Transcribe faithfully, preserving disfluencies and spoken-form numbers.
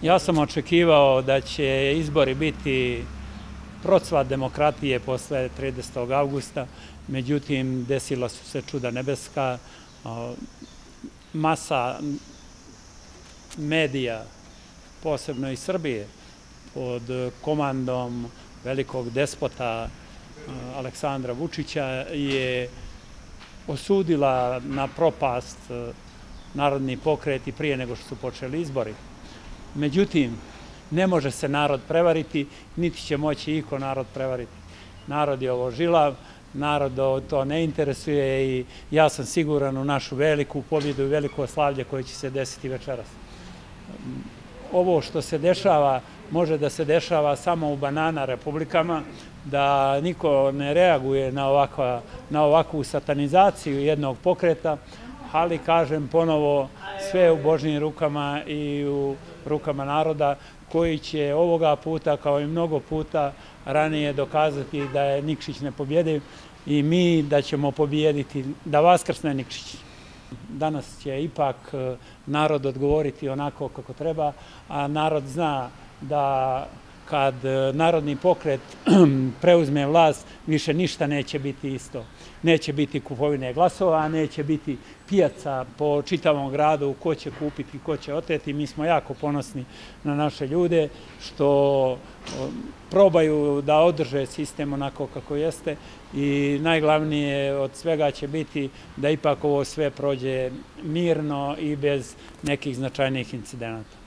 Ja sam očekivao da će izbori biti procvat demokratije posle tridesetog avgusta, međutim desila su se čuda nebeska. Masa medija, posebno iz Srbije, pod komandom velikog despota Aleksandra Vučića je osudila na propast Narodni pokret i prije nego što su počeli izbori. Međutim, ne može se narod prevariti, niti će moći iko narod prevariti. Narod je ovo žilav, narod to ne interesuje i ja sam siguran u našu veliku pobjedu i veliko slavlje koje će se desiti večeras. Ovo što se dešava može da se dešava samo u banana republikama, da niko ne reaguje na, ovakva, na ovakvu satanizaciju jednog pokreta, ali kažem ponovo, sve u Božjim rukama i u rukama naroda koji će ovoga puta, kao i mnogo puta ranije, dokazati da je Nikšić nepobjediv i mi da ćemo pobijediti, da vaskrsne Nikšić. Danas će ipak narod odgovoriti onako kako treba, a narod zna da kad Narodni pokret preuzme vlast, više ništa neće biti isto. Neće biti kupovine glasova, neće biti pijaca po čitavom gradu ko će kupiti, ko će oteti. Mi smo jako ponosni na naše ljude što probaju da održe sistem onako kako jeste i najglavnije od svega će biti da ipak ovo sve prođe mirno i bez nekih značajnijih incidenata.